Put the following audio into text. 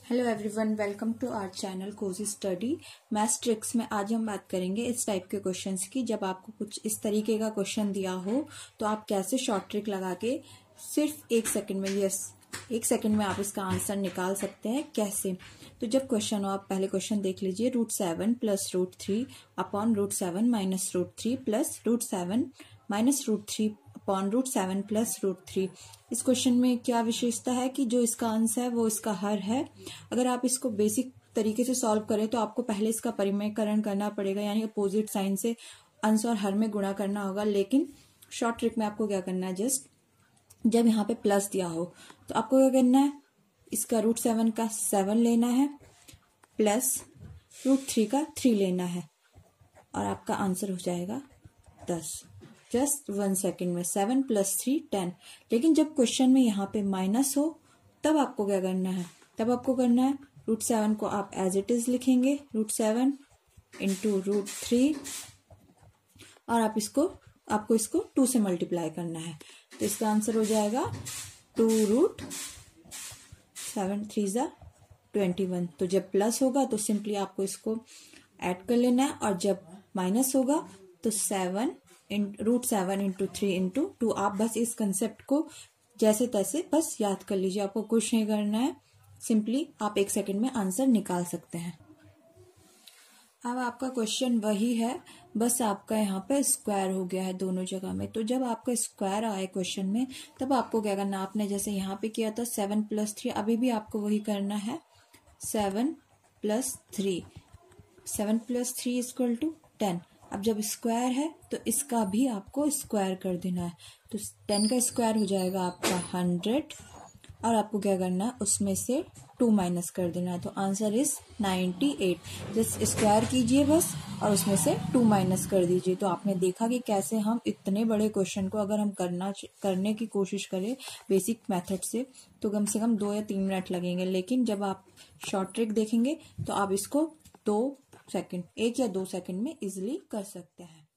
Hello everyone, welcome to our channel Cozy Study. Maths tricks में आज हम बात करेंगे इस टाइप के क्वेश्चंस की। जब आपको कुछ इस तरीके का क्वेश्चन दिया हो तो आप कैसे शॉर्ट ट्रिक लगा के सिर्फ 1 सेकंड में, एक सेकंड में आप इसका आंसर निकाल सकते हैं। कैसे? तो जब क्वेश्चन हो, आप पहले क्वेश्चन देख लीजिए। √7 + √3 upon √7 minus √3 plus √7 minus √3 upon √7 plus √3। इस क्वेश्चन में क्या विशेषता है कि जो इसका आंसर है वो इसका हर है। अगर आप इसको बेसिक तरीके से सॉल्व करें तो आपको पहले इसका परिमेयकरण करना पड़ेगा, यानी अपोजिट साइन से अंश और हर में गुणा करना होगा। लेकिन शॉर्ट ट्रिक में आपको क्या करना है, जस्ट जब यहाँ पे प्लस दिया हो तो आपको क्या करना है, इसका √7 का 7 लेना है प्लस √3 का 3 लेना है और आपका आंसर हो जाएगा 10। जस्ट 1 सेकेंड में 7 + 3 10। लेकिन जब क्वेश्चन में यहाँ पे माइनस हो तब आपको क्या करना है, तब आपको करना है √7 को आप एज इट इज लिखेंगे, √7 × √3 और आपको इसको 2 से मल्टीप्लाई करना है। तो इसका आंसर हो जाएगा 2√7 3 × 21। तो जब प्लस होगा तो सिंपली आपको इसको ऐड कर लेना है, और जब माइनस होगा तो √7 × 3 × 2। आप बस इस कंसेप्ट को जैसे तैसे बस याद कर लीजिए, आपको कुछ नहीं करना है। सिंपली आप 1 सेकंड में आंसर निकाल सकते हैं। अब आपका क्वेश्चन वही है, बस आपका यहाँ पे स्क्वायर हो गया है दोनों जगह में। तो जब आपका स्क्वायर आए क्वेश्चन में तब आपको क्या करना, आपने जैसे यहाँ पे किया था 7 + 3, अभी भी आपको वही करना है। 7 + 3 = 10। अब जब स्क्वायर है तो इसका भी आपको स्क्वायर कर देना है। तो 10 का स्क्वायर हो जाएगा आपका 100 और आपको क्या करना है, उसमें से 2 माइनस कर देना है। तो आंसर इज 98। जस्ट स्क्वायर कीजिए बस और उसमें से 2 माइनस कर दीजिए। तो आपने देखा कि कैसे हम इतने बड़े क्वेश्चन को अगर हम करने की कोशिश करें बेसिक मेथड से तो कम से कम 2 या 3 मिनट लगेंगे। लेकिन जब आप शॉर्ट ट्रिक देखेंगे तो आप इसको 1 या 2 सेकंड में इजिली कर सकते हैं।